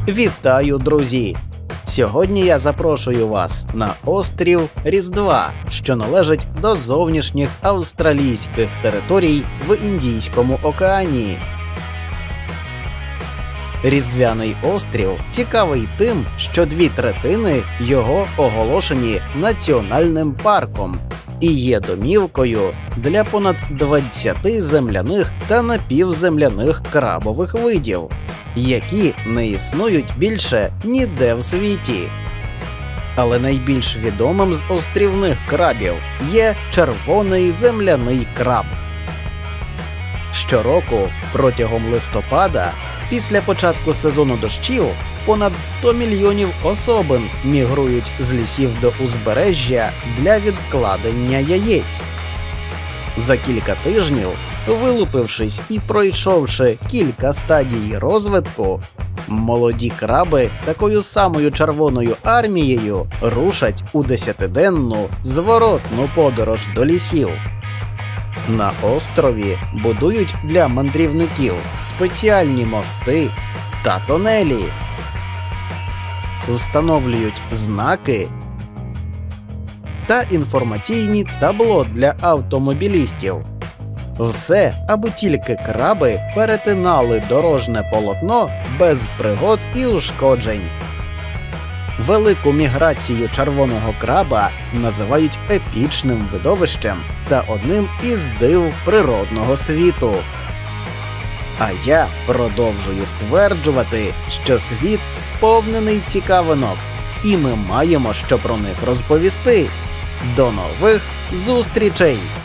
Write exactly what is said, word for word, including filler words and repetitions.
Вітаю, друзі! Сьогодні я запрошую вас на острів Різдва, що належить до зовнішніх австралійських територій в Індійському океані. Різдвяний острів цікавий тим, що дві третини його оголошені національним парком і є домівкою для понад двадцяти земляних та напівземляних крабових видів, які не існують більше ніде в світі. Але найбільш відомим з острівних крабів є червоний земляний краб. Щороку протягом листопада, після початку сезону дощів, понад сто мільйонів особин мігрують з лісів до узбережжя для відкладення яєць. За кілька тижнів, вилупившись і пройшовши кілька стадій розвитку, молоді краби такою самою червоною армією рушать у десятиденну зворотну подорож до лісів. На острові будують для мандрівників спеціальні мости та тунелі, встановлюють знаки та інформаційні табло для автомобілістів. Все, аби тільки краби перетинали дорожне полотно без пригод і ушкоджень. Велику міграцію червоного краба називають епічним видовищем та одним із див природного світу. А я продовжую стверджувати, що світ сповнений цікавинок, і ми маємо що про них розповісти. До нових зустрічей!